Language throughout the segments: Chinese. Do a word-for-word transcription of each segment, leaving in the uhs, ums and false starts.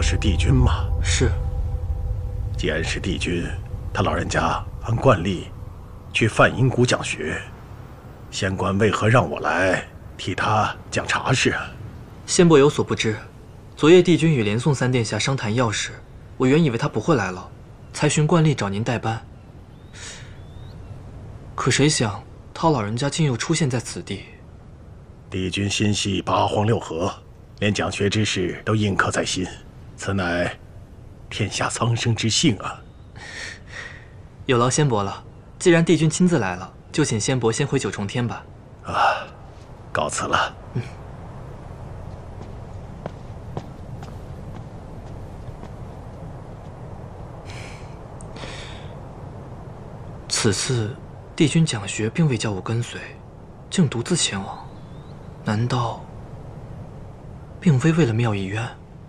是帝君吗？ 是。 既然是帝君，他老人家按惯例去梵音谷讲学，仙官为何让我来替他讲茶事啊？ 仙伯有所不知，昨夜帝君与连宋三殿下商谈要事，我原以为他不会来了，才循惯例找您代班。可谁想，他老人家竟又出现在此地。 帝君心系八荒六合，连讲学之事都印刻在心，此乃天下苍生之幸啊！ 有劳仙伯了。既然帝君亲自来了，就请仙伯先回九重天吧。 啊，告辞了。 嗯。此次帝君讲学并未叫我跟随，竟独自前往，难道并非为了妙意渊？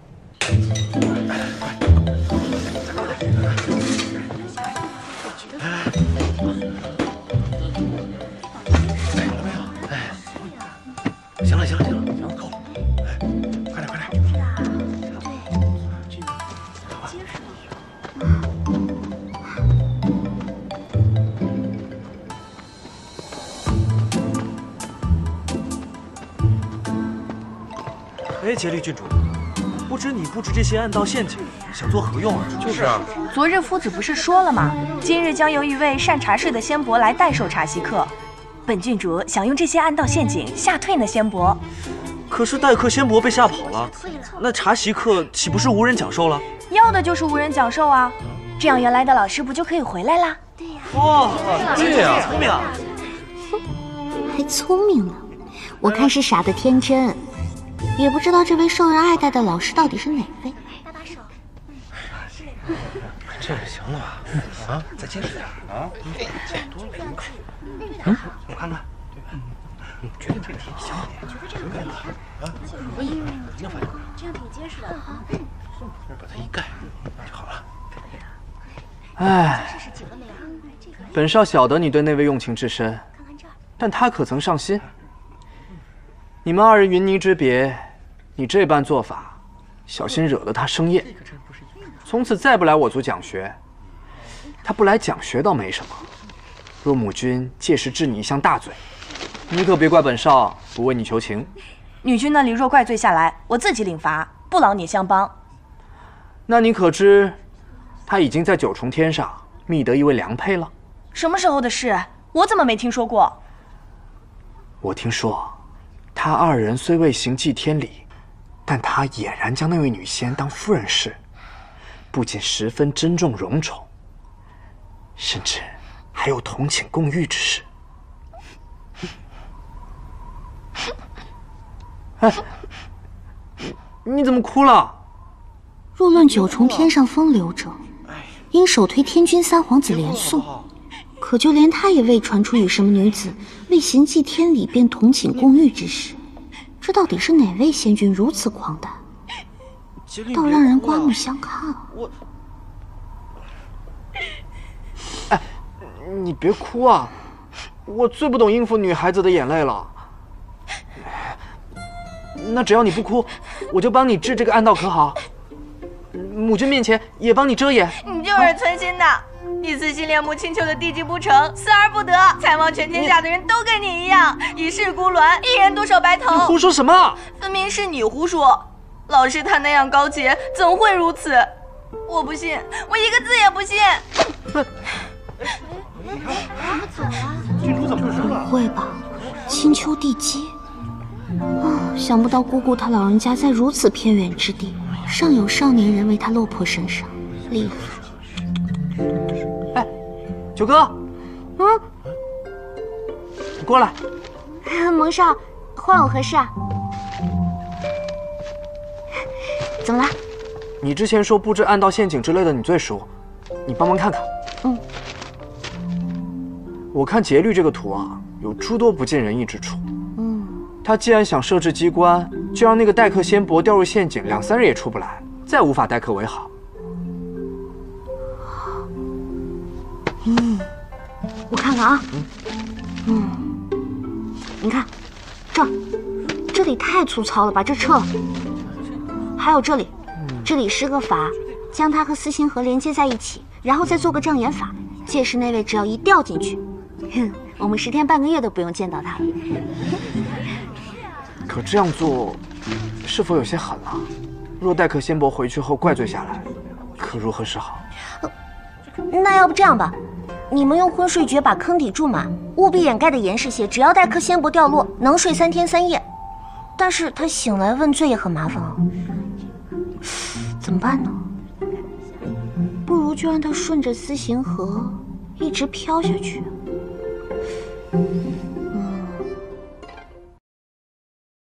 行了行了行了行了，够了！哎，快点快点！ 哎，节律郡主，不知你布置这些暗道陷阱，想做何用啊？ 就是啊， 昨日夫子不是说了吗？今日将由一位善茶事的仙伯来代授茶席课。本郡主想用这些暗道陷阱吓退那仙伯。 可是待客仙伯被吓跑了，那茶席课岂不是无人讲授了？ 要的就是无人讲授啊，这样原来的老师不就可以回来啦？ 对呀。 哦， 对呀，聪明啊！ 还聪明呢，我看是傻的天真，也不知道这位受人爱戴的老师到底是哪位。搭把手。 这样行了吧？啊，再坚持点啊！多了一块。 嗯，我看看。 你觉得这个行？觉得这个可以啊？可以，肯定反应。 这样挺结实的啊。 把它一盖就好了。 哎，本少晓得你对那位用情至深，但他可曾上心？你们二人云泥之别，你这般做法，小心惹得他生厌。从此再不来我族讲学。他不来讲学倒没什么，若母君届时治你一项大罪，你可别怪本少不为你求情。 女君那里若怪罪下来，我自己领罚，不劳你相帮。 那你可知，他已经在九重天上觅得一位良配了？ 什么时候的事？我怎么没听说过？ 我听说，他二人虽未行祭天礼，但他俨然将那位女仙当夫人视，不仅十分珍重荣宠，甚至还有同寝共浴之事。哎，你怎么哭了？ 若论九重天上风流者，应首推天君三皇子连宋。可就连他也未传出与什么女子为行祭天礼便同寝共浴之事。这到底是哪位仙君如此狂胆，倒让人刮目相看啊！ 我， 哎，你别哭啊！我最不懂应付女孩子的眼泪了。那只要你不哭，我就帮你治这个暗道，可好？母君面前也帮你遮掩。 你就是存心的，你私心恋慕青丘的地基不成，死而不得，才望全天下的人都跟你一样，一世孤鸾，一人独守白头。 你胡说什么？ 分明是你胡说。老师他那样高洁，怎会如此？我不信，我一个字也不信。 郡主怎么说了？ 不会吧，青丘地基？啊，想不到姑姑她老人家在如此偏远之地，尚有少年人为她落魄身上，厉害！ 哎，九哥， 嗯， 你过来。 蒙少，唤我何事啊？怎么了？ 你之前说布置暗道陷阱之类的，你最熟，你帮忙看看。 嗯。 我看节律这个图啊，有诸多不尽人意之处。 嗯。 他既然想设置机关，就让那个待客仙伯掉入陷阱，两三日也出不来，再无法待客为好。 嗯，我看看啊。嗯。嗯。你看，这这里太粗糙了，把这撤了。还有这里， 这里施个法，将他和司星河连接在一起，然后再做个障眼法。届时那位只要一掉进去，哼，我们十天半个月都不用见到他了。 可这样做，是否有些狠了？若待客仙伯回去后怪罪下来，可如何是好？ 呃、那要不这样吧，你们用昏睡诀把坑底注满，务必掩盖的严实些。只要待客仙伯掉落，能睡三天三夜。但是他醒来问罪也很麻烦啊，怎么办呢？不如就让他顺着思行河一直飘下去。